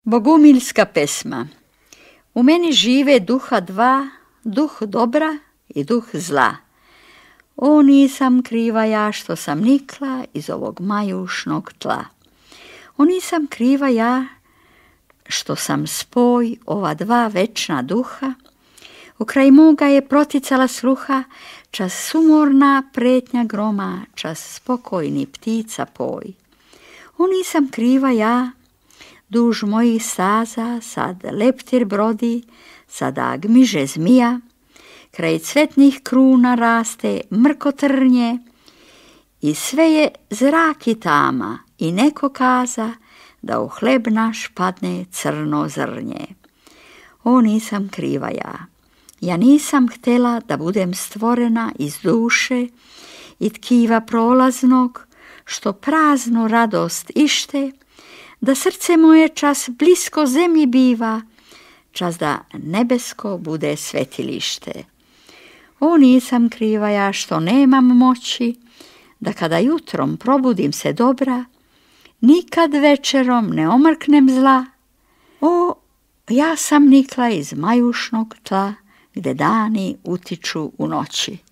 Bogumiljska pesma. U meni žive duha dva, duh dobra i duh zla. O, nisam kriva ja što sam nikla iz ovog majušnog tla. O, nisam kriva ja što sam spoj ova dva večna duha. U kraj moga je proticala sluha, čas sumorna pretnja groma, čas spokojni ptica poj. O, nisam kriva ja, duž mojih staza sad leptir brodi, sada gmiže zmija, kraj cvetnih kruna raste mrkotrnje i sve je zrak i tama i neko kaza da u hleb naš padne crno zrnje. O, nisam kriva ja nisam htjela da budem stvorena iz duše i tkiva prolaznog, što prazno radost ište, da srce moje čas blisko zemlji biva, čas da nebesko bude svetilište. O, nisam kriva ja što nemam moći, da kada jutrom probudim se dobra, nikad večerom ne omrknem zla. O, ja sam nikla iz majušnog tla, gde dani utiču u noći.